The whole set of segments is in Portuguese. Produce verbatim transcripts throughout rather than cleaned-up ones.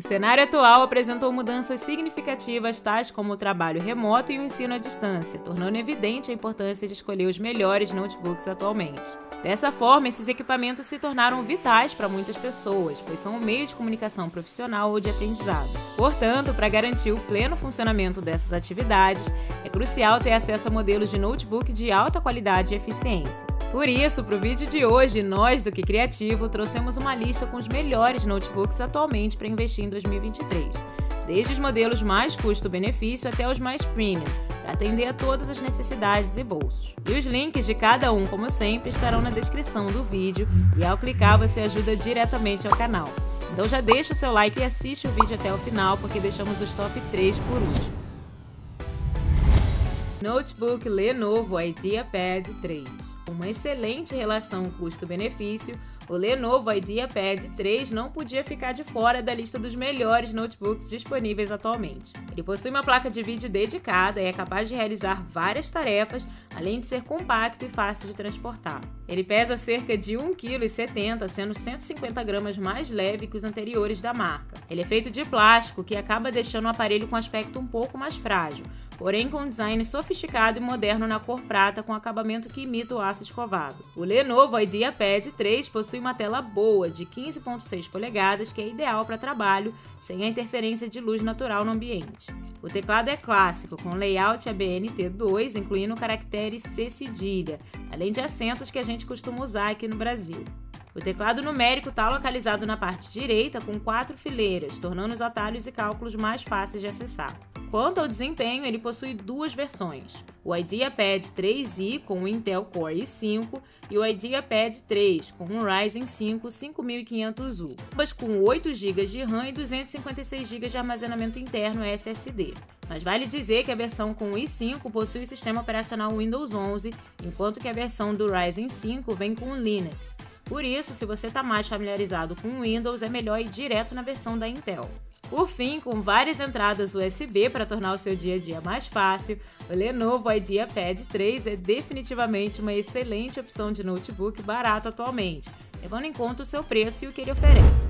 O cenário atual apresentou mudanças significativas, tais como o trabalho remoto e o ensino à distância, tornando evidente a importância de escolher os melhores notebooks atualmente. Dessa forma, esses equipamentos se tornaram vitais para muitas pessoas, pois são um meio de comunicação profissional ou de aprendizado. Portanto, para garantir o pleno funcionamento dessas atividades, é crucial ter acesso a modelos de notebook de alta qualidade e eficiência. Por isso, para o vídeo de hoje, nós do Que Criativo trouxemos uma lista com os melhores notebooks atualmente para investir em dois mil e vinte e três, desde os modelos mais custo-benefício até os mais premium, para atender a todas as necessidades e bolsos. E os links de cada um, como sempre, estarão na descrição do vídeo e ao clicar você ajuda diretamente ao canal. Então já deixa o seu like e assiste o vídeo até o final, porque deixamos os top três por último. Notebook Lenovo IdeaPad três. Uma excelente relação custo-benefício, o Lenovo IdeaPad três não podia ficar de fora da lista dos melhores notebooks disponíveis atualmente. Ele possui uma placa de vídeo dedicada e é capaz de realizar várias tarefas, além de ser compacto e fácil de transportar. Ele pesa cerca de um vírgula setenta quilos, sendo cento e cinquenta gramas mais leve que os anteriores da marca. Ele é feito de plástico, que acaba deixando o aparelho com aspecto um pouco mais frágil, porém com um design sofisticado e moderno na cor prata com acabamento que imita o aço escovado. O Lenovo IdeaPad três possui uma tela boa de quinze vírgula seis polegadas, que é ideal para trabalho, sem a interferência de luz natural no ambiente. O teclado é clássico, com layout A B N T dois, incluindo o caractere C cedilha, além de acentos que a gente costuma usar aqui no Brasil. O teclado numérico está localizado na parte direita com quatro fileiras, tornando os atalhos e cálculos mais fáceis de acessar. Quanto ao desempenho, ele possui duas versões, o IdeaPad três i com o Intel Core i cinco e o IdeaPad três com o Ryzen cinco cinco mil e quinhentos U, ambas com oito gigas de RAM e duzentos e cinquenta e seis gigas de armazenamento interno S S D. Mas vale dizer que a versão com o i cinco possui o sistema operacional Windows onze, enquanto que a versão do Ryzen cinco vem com o Linux. Por isso, se você está mais familiarizado com o Windows, é melhor ir direto na versão da Intel. Por fim, com várias entradas U S B para tornar o seu dia a dia mais fácil, o Lenovo IdeaPad três é definitivamente uma excelente opção de notebook barato atualmente, levando em conta o seu preço e o que ele oferece.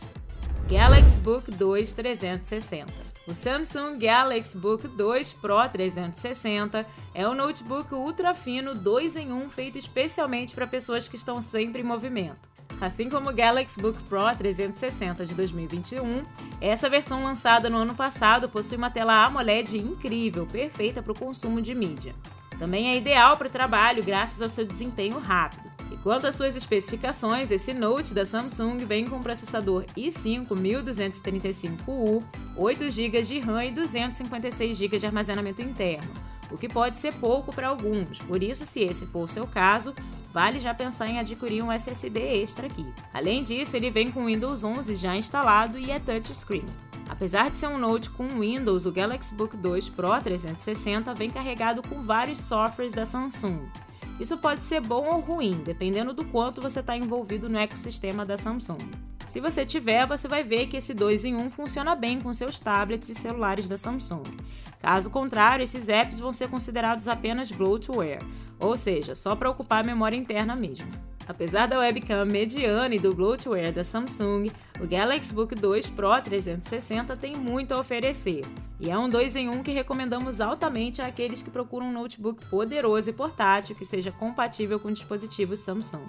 Galaxy Book dois trezentos e sessenta. O Samsung Galaxy Book dois Pro trezentos e sessenta é um notebook ultra fino dois em um feito especialmente para pessoas que estão sempre em movimento. Assim como o Galaxy Book Pro trezentos e sessenta de dois mil e vinte e um, essa versão lançada no ano passado possui uma tela AMOLED incrível, perfeita para o consumo de mídia. Também é ideal para o trabalho graças ao seu desempenho rápido. E quanto às suas especificações, esse Note da Samsung vem com um processador i cinco mil duzentos e trinta e cinco U, oito gigas de RAM e duzentos e cinquenta e seis gigas de armazenamento interno, o que pode ser pouco para alguns, por isso, se esse for o seu caso, vale já pensar em adquirir um S S D extra aqui. Além disso, ele vem com o Windows onze já instalado e é touchscreen. Apesar de ser um Note com Windows, o Galaxy Book dois Pro trezentos e sessenta vem carregado com vários softwares da Samsung. Isso pode ser bom ou ruim, dependendo do quanto você está envolvido no ecossistema da Samsung. Se você tiver, você vai ver que esse dois em um funciona bem com seus tablets e celulares da Samsung. Caso contrário, esses apps vão ser considerados apenas bloatware, ou seja, só para ocupar a memória interna mesmo. Apesar da webcam mediana e do bloatware da Samsung, o Galaxy Book dois Pro trezentos e sessenta tem muito a oferecer, e é um dois em um que recomendamos altamente àqueles que procuram um notebook poderoso e portátil que seja compatível com dispositivos Samsung.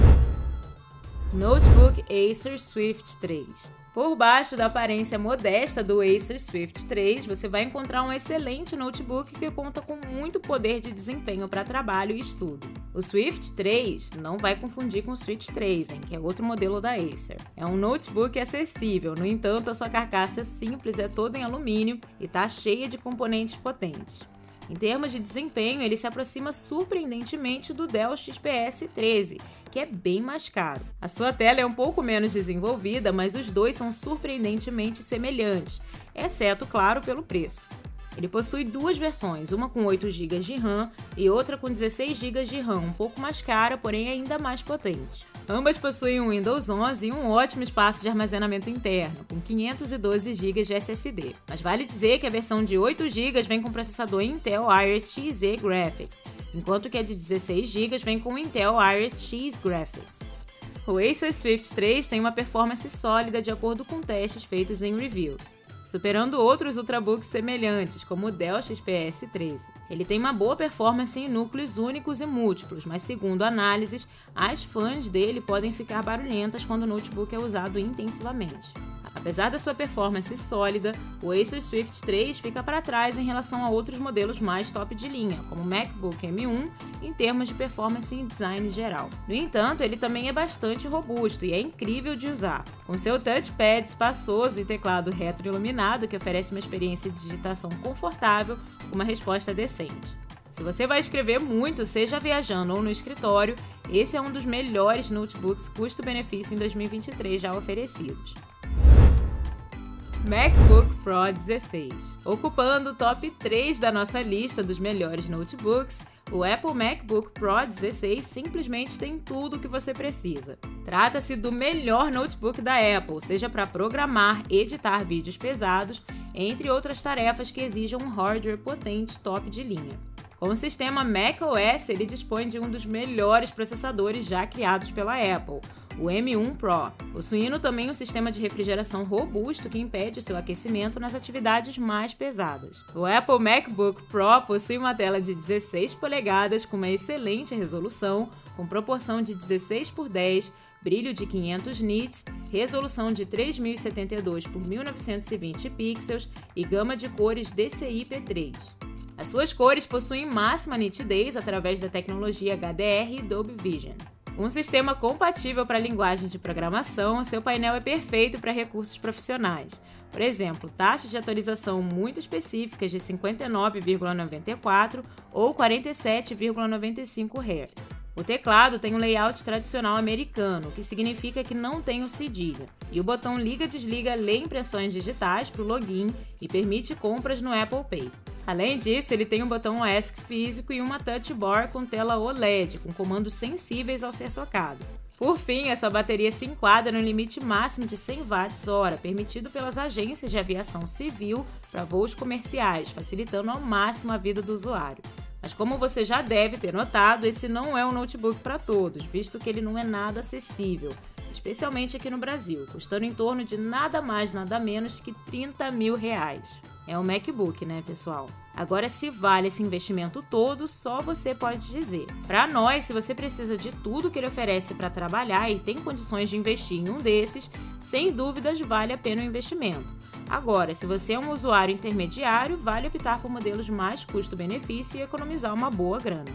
Notebook Acer Swift três. Por baixo da aparência modesta do Acer Swift três, você vai encontrar um excelente notebook que conta com muito poder de desempenho para trabalho e estudo. O Swift três não vai confundir com o Swift três, hein, que é outro modelo da Acer. É um notebook acessível, no entanto, a sua carcaça simples é toda em alumínio e está cheia de componentes potentes. Em termos de desempenho, ele se aproxima surpreendentemente do Dell X P S treze, que é bem mais caro. A sua tela é um pouco menos desenvolvida, mas os dois são surpreendentemente semelhantes, exceto, claro, pelo preço. Ele possui duas versões, uma com oito gigas de RAM e outra com dezesseis gigas de RAM, um pouco mais cara, porém ainda mais potente. Ambas possuem um Windows onze e um ótimo espaço de armazenamento interno, com quinhentos e doze gigas de S S D. Mas vale dizer que a versão de oito gigas vem com processador Intel Iris Xe Graphics, enquanto que a de dezesseis gigas vem com Intel Iris Xe Graphics. O Acer Swift três tem uma performance sólida de acordo com testes feitos em reviews, superando outros ultrabooks semelhantes, como o Dell X P S treze. Ele tem uma boa performance em núcleos únicos e múltiplos, mas segundo análises, as fãs dele podem ficar barulhentas quando o notebook é usado intensivamente. Apesar da sua performance sólida, o Acer Swift três fica para trás em relação a outros modelos mais top de linha, como o MacBook M um, em termos de performance e design geral. No entanto, ele também é bastante robusto e é incrível de usar, com seu touchpad espaçoso e teclado retroiluminado que oferece uma experiência de digitação confortável com uma resposta decente. Se você vai escrever muito, seja viajando ou no escritório, esse é um dos melhores notebooks custo-benefício em dois mil e vinte e três já oferecidos. MacBook Pro dezesseis. Ocupando o top três da nossa lista dos melhores notebooks, o Apple MacBook Pro dezesseis simplesmente tem tudo o que você precisa. Trata-se do melhor notebook da Apple, seja para programar, editar vídeos pesados, entre outras tarefas que exijam um hardware potente top de linha. Com o sistema macOS, ele dispõe de um dos melhores processadores já criados pela Apple, o M um Pro, possuindo também um sistema de refrigeração robusto que impede o seu aquecimento nas atividades mais pesadas. O Apple MacBook Pro possui uma tela de dezesseis polegadas com uma excelente resolução, com proporção de dezesseis por dez, brilho de quinhentos nits, resolução de três mil e setenta e dois por mil novecentos e vinte pixels e gama de cores D C I P três. As suas cores possuem máxima nitidez através da tecnologia H D R e Dolby Vision. Um sistema compatível para a linguagem de programação, seu painel é perfeito para recursos profissionais. Por exemplo, taxas de atualização muito específicas de cinquenta e nove vírgula noventa e quatro ou quarenta e sete vírgula noventa e cinco hertz. O teclado tem um layout tradicional americano, o que significa que não tem o cedilha, e o botão liga-desliga lê impressões digitais para o login e permite compras no Apple Pay. Além disso, ele tem um botão E S C físico e uma touch bar com tela O L E D, com comandos sensíveis ao ser tocado. Por fim, essa bateria se enquadra no limite máximo de cem watts hora, permitido pelas agências de aviação civil para voos comerciais, facilitando ao máximo a vida do usuário. Mas como você já deve ter notado, esse não é um notebook para todos, visto que ele não é nada acessível, especialmente aqui no Brasil, custando em torno de nada mais nada menos que trinta mil reais. É um MacBook, né, pessoal? Agora, se vale esse investimento todo, só você pode dizer. Para nós, se você precisa de tudo que ele oferece para trabalhar e tem condições de investir em um desses, sem dúvidas vale a pena o investimento. Agora, se você é um usuário intermediário, vale optar por modelos mais custo-benefício e economizar uma boa grana.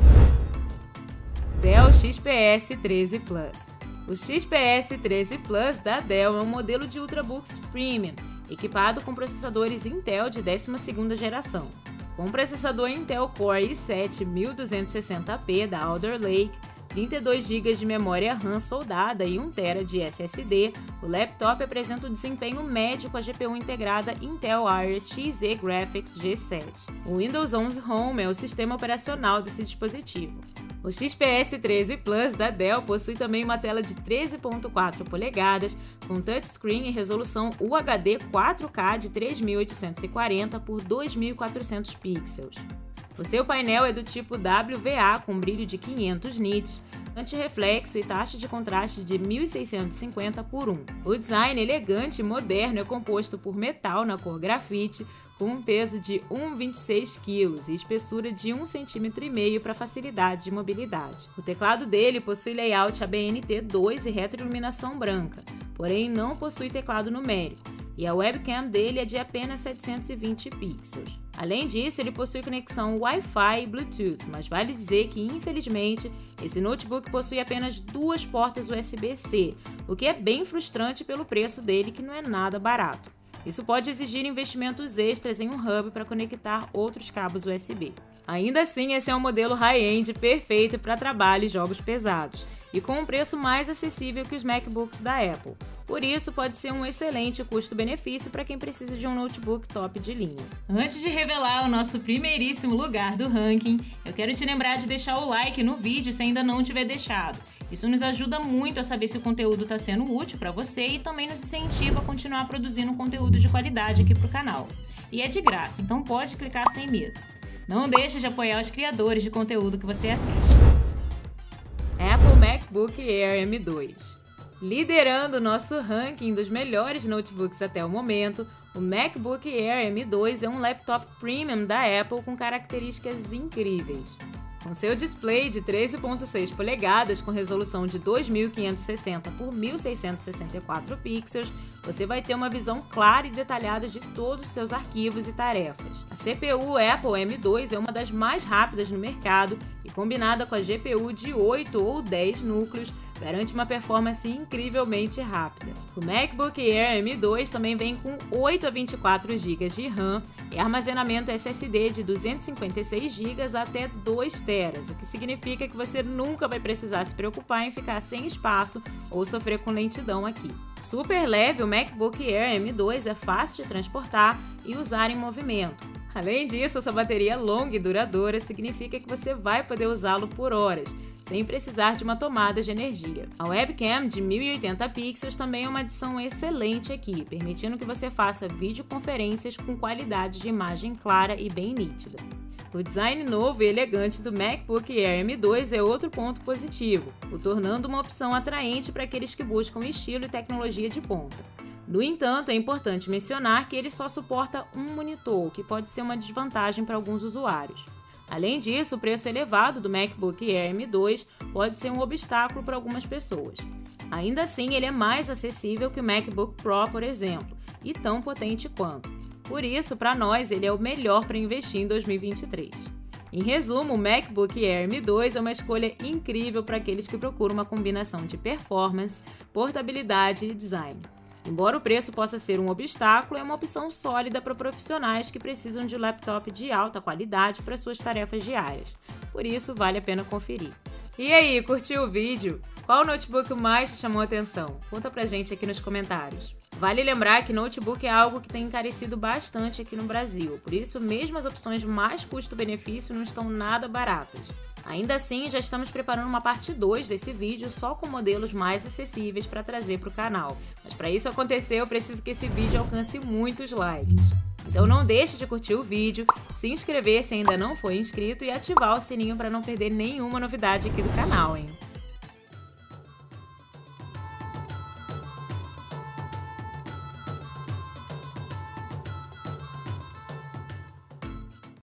Dell X P S treze Plus. O X P S treze Plus da Dell é um modelo de Ultrabooks Premium, equipado com processadores Intel de décima segunda geração. Com o processador Intel Core i sete mil duzentos e sessenta p da Alder Lake, trinta e dois gigas de memória RAM soldada e um terabyte de S S D, o laptop apresenta um desempenho médio com a G P U integrada Intel Iris X Z Graphics G sete. O Windows onze Home é o sistema operacional desse dispositivo. O X P S treze Plus da Dell possui também uma tela de treze vírgula quatro polegadas, com touchscreen e resolução U H D quatro K de três mil oitocentos e quarenta por dois mil e quatrocentos pixels. O seu painel é do tipo W V A com brilho de quinhentos nits, antirreflexo e taxa de contraste de mil seiscentos e cinquenta por um. O design elegante e moderno é composto por metal na cor grafite, com um peso de um vírgula vinte e seis quilos e espessura de um vírgula cinco centímetros para facilidade de mobilidade. O teclado dele possui layout A B N T dois e retroiluminação branca, porém não possui teclado numérico, e a webcam dele é de apenas setecentos e vinte pixels. Além disso, ele possui conexão Wi-Fi e Bluetooth, mas vale dizer que, infelizmente, esse notebook possui apenas duas portas U S B C, o que é bem frustrante pelo preço dele, que não é nada barato. Isso pode exigir investimentos extras em um hub para conectar outros cabos U S B. Ainda assim, esse é um modelo high-end perfeito para trabalho e jogos pesados, e com um preço mais acessível que os MacBooks da Apple. Por isso, pode ser um excelente custo-benefício para quem precisa de um notebook top de linha. Antes de revelar o nosso primeiríssimo lugar do ranking, eu quero te lembrar de deixar o like no vídeo se ainda não tiver deixado. Isso nos ajuda muito a saber se o conteúdo está sendo útil para você e também nos incentiva a continuar produzindo conteúdo de qualidade aqui para o canal. E é de graça, então pode clicar sem medo. Não deixe de apoiar os criadores de conteúdo que você assiste. Apple MacBook Air M dois. Liderando o nosso ranking dos melhores notebooks até o momento, o MacBook Air M dois é um laptop premium da Apple com características incríveis. Com seu display de treze ponto seis polegadas com resolução de dois mil quinhentos e sessenta por mil seiscentos e sessenta e quatro pixels, você vai ter uma visão clara e detalhada de todos os seus arquivos e tarefas. A C P U Apple M dois é uma das mais rápidas no mercado e, combinada com a G P U de oito ou dez núcleos, garante uma performance incrivelmente rápida. O MacBook Air M dois também vem com oito a vinte e quatro gigas de RAM e armazenamento S S D de duzentos e cinquenta e seis gigas até dois teras, o que significa que você nunca vai precisar se preocupar em ficar sem espaço ou sofrer com lentidão aqui. Super leve, o MacBook Air M dois é fácil de transportar e usar em movimento. Além disso, sua bateria longa e duradoura significa que você vai poder usá-lo por horas, sem precisar de uma tomada de energia. A webcam de mil e oitenta pixels também é uma adição excelente aqui, permitindo que você faça videoconferências com qualidade de imagem clara e bem nítida. O design novo e elegante do MacBook Air M dois é outro ponto positivo, o tornando uma opção atraente para aqueles que buscam estilo e tecnologia de ponta. No entanto, é importante mencionar que ele só suporta um monitor, o que pode ser uma desvantagem para alguns usuários. Além disso, o preço elevado do MacBook Air M dois pode ser um obstáculo para algumas pessoas. Ainda assim, ele é mais acessível que o MacBook Pro, por exemplo, e tão potente quanto. Por isso, para nós, ele é o melhor para investir em dois mil e vinte e três. Em resumo, o MacBook Air M dois é uma escolha incrível para aqueles que procuram uma combinação de performance, portabilidade e design. Embora o preço possa ser um obstáculo, é uma opção sólida para profissionais que precisam de um laptop de alta qualidade para suas tarefas diárias. Por isso, vale a pena conferir. E aí, curtiu o vídeo? Qual notebook mais te chamou a atenção? Conta pra gente aqui nos comentários. Vale lembrar que notebook é algo que tem encarecido bastante aqui no Brasil, por isso mesmo as opções mais custo-benefício não estão nada baratas. Ainda assim, já estamos preparando uma parte dois desse vídeo só com modelos mais acessíveis para trazer para o canal. Mas para isso acontecer, eu preciso que esse vídeo alcance muitos likes. Então não deixe de curtir o vídeo, se inscrever se ainda não for inscrito e ativar o sininho para não perder nenhuma novidade aqui do canal, hein?